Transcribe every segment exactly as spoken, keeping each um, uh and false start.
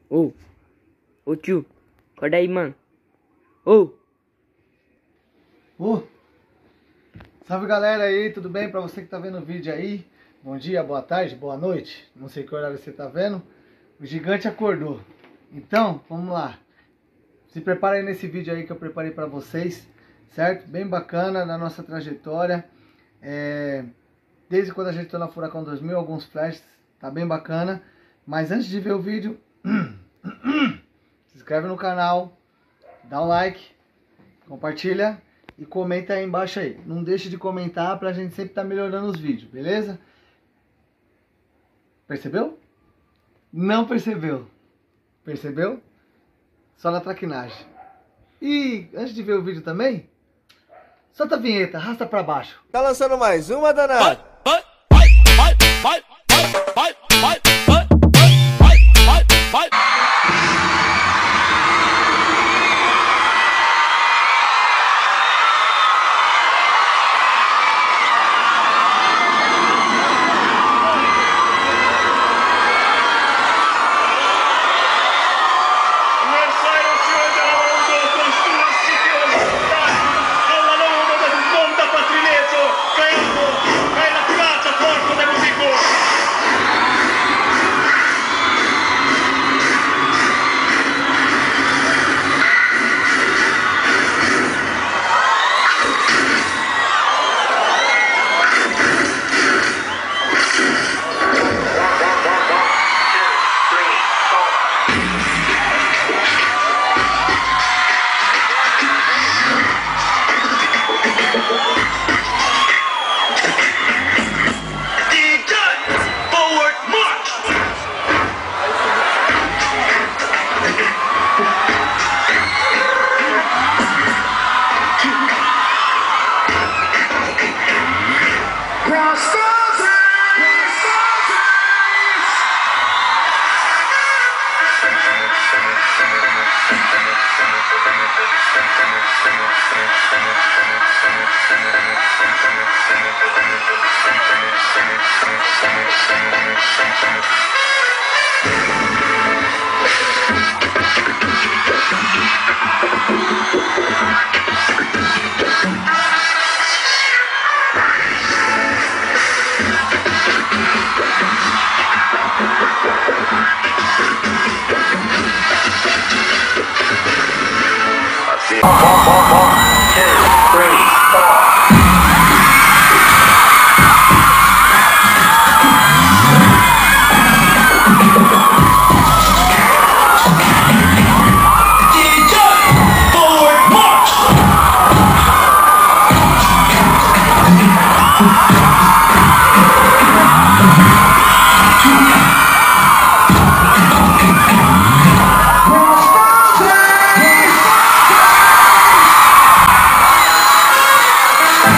Ô, ô tio, acorda aí, mano. Ô. Ô. Salve galera aí, tudo bem? Pra você que tá vendo o vídeo aí, bom dia, boa tarde, boa noite. Não sei que horário você tá vendo. O gigante acordou. Então, vamos lá. Se prepara aí nesse vídeo aí que eu preparei pra vocês, certo? Bem bacana na nossa trajetória. É... Desde quando a gente tá na Furacão dois mil, alguns flashes, tá bem bacana. Mas antes de ver o vídeo, se inscreve no canal, dá um like, compartilha e comenta aí embaixo aí. Não deixe de comentar pra gente sempre estar tá melhorando os vídeos, beleza? Percebeu? Não percebeu? Percebeu? Só na traquinagem. E antes de ver o vídeo também, solta a vinheta, arrasta pra baixo. Tá lançando mais uma, danado? Vai, vai, vai, vai, vai, vai, vai, vai, vai, vai, vai, vai. We'll be right back.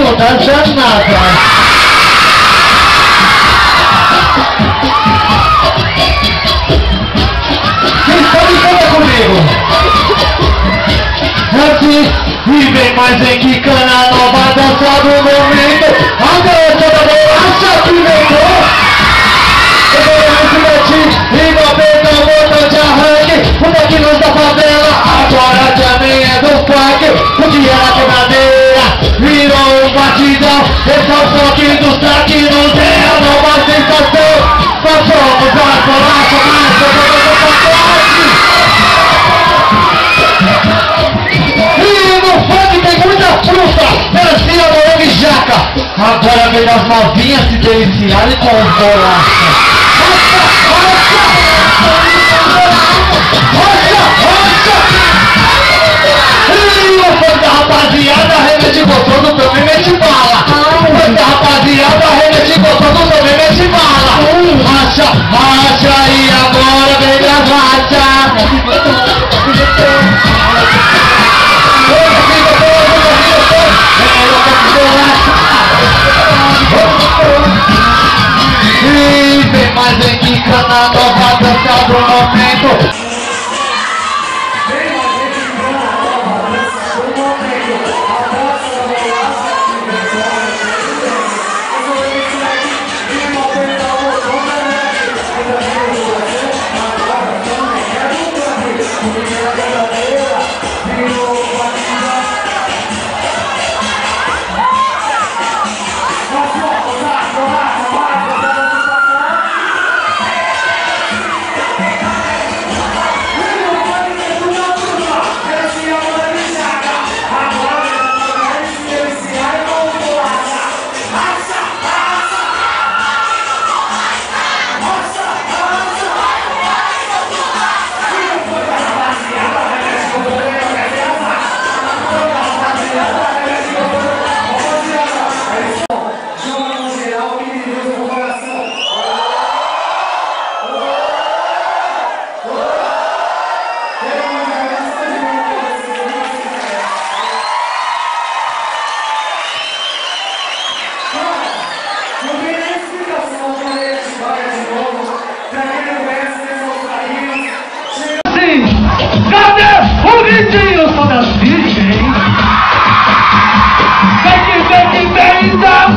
toda danada. Quem sabe canta comigo. Assim, e vem mais em que cana nova dança do momento. A dança da bolacha que veio. Eu vou me meti e não pega um montão de arranque. O Maquinos da favela agora também é do funk. O que era quebradeira virou um batidão. Esse é o funk dos traquinos, é a nova sensação. Nós somos a bolacha mais famosa do pacote. E no funk tem muita fruta, melancia, morango e jaca. Agora vem as novinhas se deliciarem com bolacha. Rocha, rocha! Rocha, rocha! E o funk da rapaziada remete gostoso, também mete bala. O funk da rapaziada remete gostoso, também mete bala. Racha, racha, e agora vem a racha. E vem mais em que cana nova dança do momento. Vem mais em que cana nova dança do momento. A dança da bolacha que vem fora de dentro. Eu sou esse daqui e vou pegar o botão da net. E também eu sou você, agora também é do funk. Porque a verdadeira virou o batidão. Nós somos a bolacha mais gostosa do pacote. Cadê o gritinho só das virgens? Vem que vem que vem então.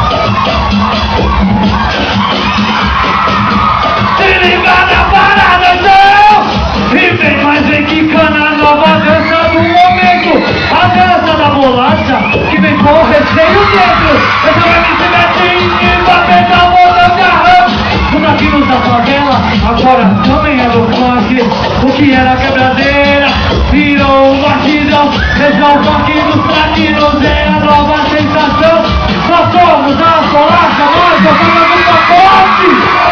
Se liga na parada não. E vem mais vem que cana nova dança do momento. A dança da bolacha que vem com o recheio dentro. Esse é o M C Betinho que vai pegar o botão de arranque. Os Maquinos da favela agora também é do funk. O que era quebradeira virou um batidão. Esse é o funk dos traquinos, é a nova sensação. Nós somos a bolacha mais gostosa do pacote.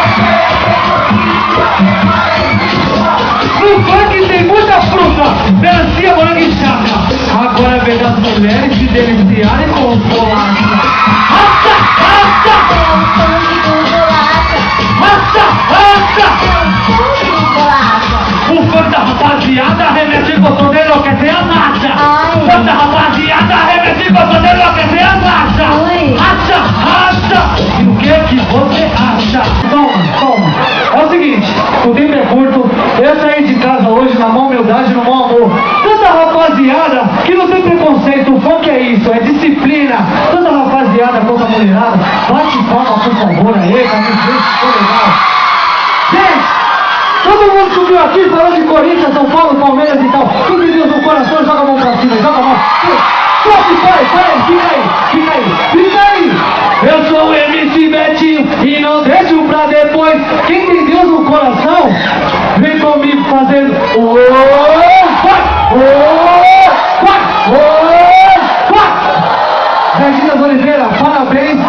No funk tem muita fruta, melancia, morango e jaca. Agora vem as mulheres se deliciarem com bolacha. Raça, raça! Raça, raça! O funk da rapaziada remete gostoso de enlouquecer a nacha. O funk da rapaziada remete gostoso de enlouquecer a nacha. Racha, racha! E o que que você acha? Toma, toma. É o seguinte, o tempo é curto. Eu saí de casa hoje na mão humildade e no mão amor. Tanta rapaziada que não tem preconceito. O funk é isso, é disciplina. Tanta rapaziada contra a mulherada. Bate palma, por favor, aí, pra mim ver se ficou legal. Gente, todo mundo subiu aqui falando de Corinthians, São Paulo, Palmeiras e tal. Quem tem Deus no coração, joga a mão pra cima, joga a mão. Sobe, vai, vai, fica aí, fica aí, fica aí. Eu sou o M C Betinho e não deixo pra depois. Quem tem Deus no coração, vem comigo fazendo o vai, vai, vai. Regina Oliveira, parabéns.